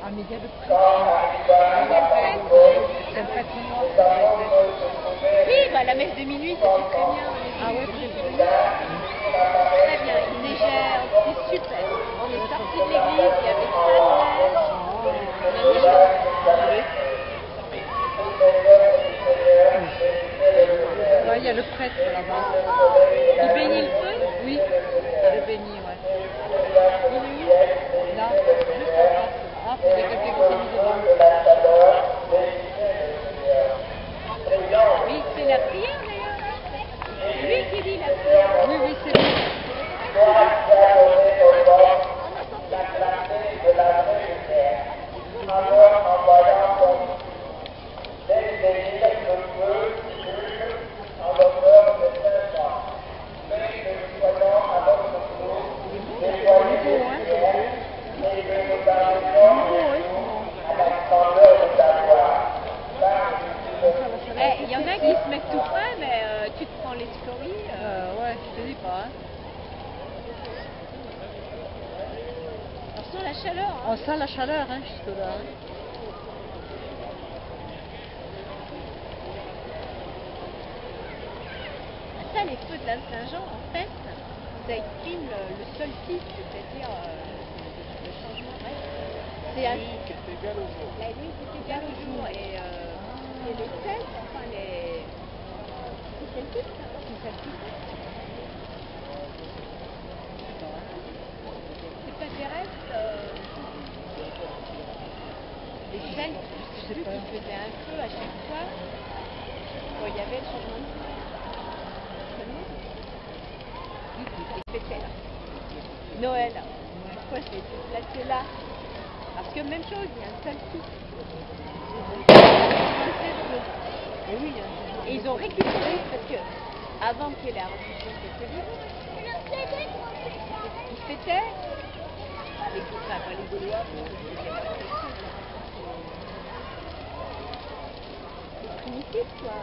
Ah, mais il y a le prêtre. C'est le prêtre noir. Oui, bah, la messe de minuit, c'était très bien. Ah ouais, Très bien, il neigeait, c'était super. On est sorti de l'église, il y avait pas de neige. On a neigé. Ouais, il y a le prêtre là-bas. Il bénit le feu? Oui, le béni, ouais. Il est où? Là, juste en face. Ah, il y a quelqu'un qui s'est mis devant. Oui, c'est la prière d'ailleurs. C'est lui qui dit la prière. Oui, oui, c'est lui. Il y en a qui se mettent tout frais, mais tu te prends les scories. Ouais, je te dis pas. Hein. On sent la chaleur. Hein. On sent la chaleur, hein, jusque là. Hein. Ça, les feux de la Saint-Jean, en fait, ça exprime le solstice, c'est-à-dire le changement. C'est la nuit qui est égale au jour. La nuit qui est égale au jour. Et c'est les Celtes, enfin les... C'est celtique, ça, hein. C'est celtique. C'est pas terrestre. Les Celtes, je sais plus, qui faisaient un feu à chaque fois quand il y avait le changement de saison. Ils fêtaient là. Noël. Pourquoi c'est placé là? Parce que même chose, il y a un solstice. Et oui, et ils ont récupéré parce que avant qu'il y ait la révolution catholique, ils fêtaient les pas les Gaulois, c'est primitif quoi.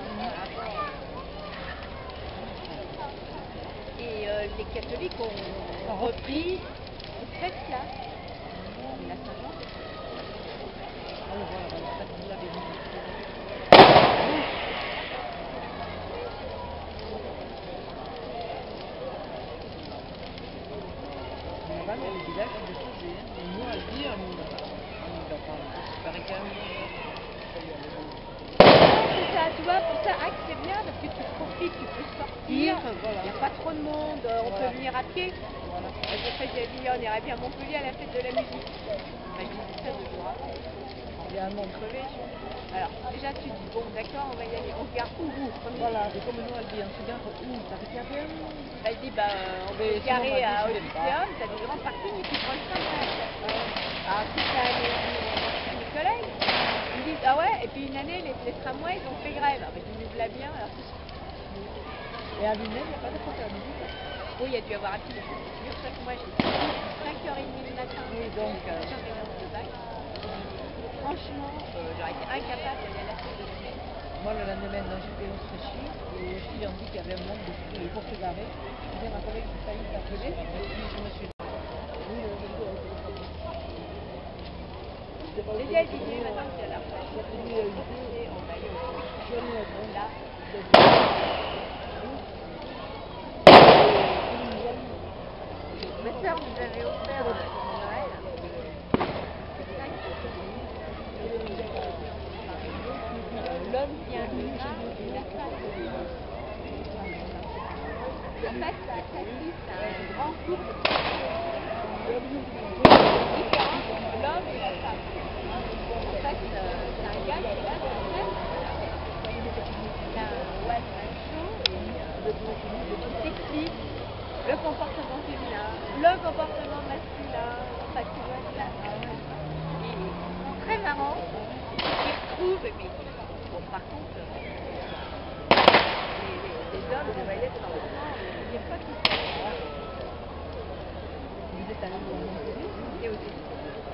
Et les catholiques ont repris cette fête-là. Et la Saint-Jean. Là-bas, il y a les villages qui le faisaient. Et nous, à Albi, on n'y va pas. C'est américain. C'est ça, tu vois, pour ça, Axe, c'est bien parce que tu profites, tu peux sortir. Voilà. Il n'y a pas trop de monde, on peut venir à pied. Voilà. J'ai fait des dit, on irait bien à Montpellier à la fête de la musique. Je disais ça 2 jours après. Il y a un monde crevé. Alors, déjà, tu dis, bon, d'accord, on va y aller. On se gare où vous? Voilà, c'est comme nous, Albi, on se gare où? T'as regardé un moment? Elle dit, bah, on va se garer à Odysseum, t'as des grands parkings et tu prends le train après. Alors, si t'as mes collègues, ils me disent, ah ouais, et puis une année, les tramways, ils ont fait grève. Alors, je dis, mais bien. Alors, et à Lunel, il n'y a pas de concert de musique? Oui, il y a dû avoir un petit peu. Figure-toi que moi, j'ai 5h30 le matin. Oui, donc. Surveillance de bac. Franchement, j'aurais été incapable d'aller à la fête de Lunel. Moi, le lendemain, j'étais au Stretchy, et aussi, on dit qu'il y avait un monde pour se garer. J'ai ma collègue qui faillit t'appeler, et puis je me suis dit, oui, les vieilles idées, maintenant, c'est à la fois. On va aller au là. Ma soeur nous avait offert Noël. L'homme vient de Mars et la femme de Vénus. En fait, ça assiste à un grand couple différent entre l'homme et la femme. En fait, c'est un gars qui est là sur scène. C'est un one-man show et il t'explique le comportement féminin, le comportement masculin. Enfin, tu vois ça. Et très marrant. Ils retrouvent, mais bon, par contre, les hommes devraient être normalement, il n'y a pas tout ça. vous êtes allé au Montpellier? Et aux États-Unis.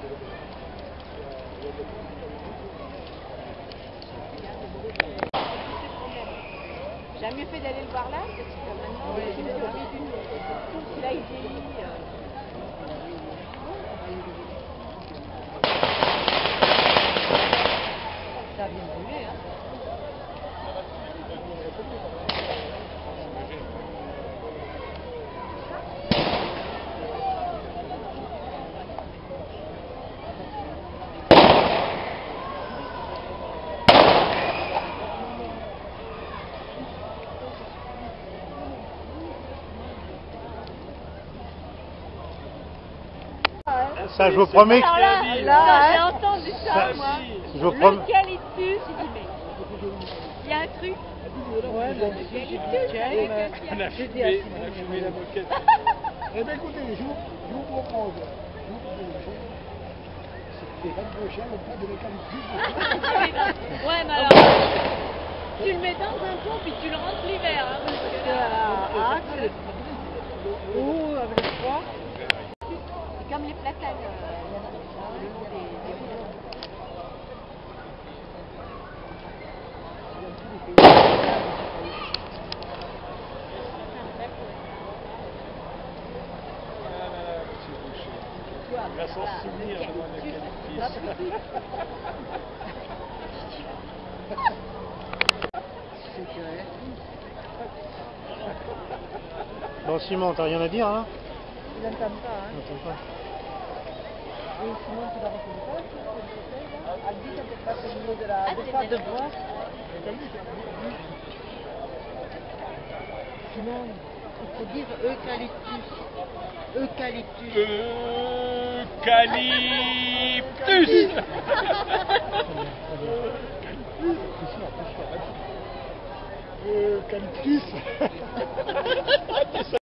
J'ai mieux fait d'aller le voir là, parce que maintenant, je me suis obligée d'une course là, il vieillit. Ça, je vous promets. Alors là, j'ai entendu ça, moi. Je vous promets. L'eucalyptus, j'ai dit, mais il y a un truc. Ouais, bon, si, j'ai dit, tiens, On a fumé la moquette. Eh bien écoutez, je vous propose, c'est l'année prochaine, on prend de l'eucalyptus. Ouais, mais alors, tu le mets dans un pot puis tu le rentres l'hiver. Hein, parce que là, oh, avec le froid. c'est comme les platanes, le long des rues. Il va s'en souvenir devant l'eucalyptus. Bon, Simon, t'as rien à dire, hein? Il n'entend pas, hein. N'entends pas. Et sinon, tu l'as reconnu pas, elle dit quand elle passe au niveau de la façade de bois. Sinon, il faut dire eucalyptus. Eucalyptus. Eucalyptus. Eucalyptus.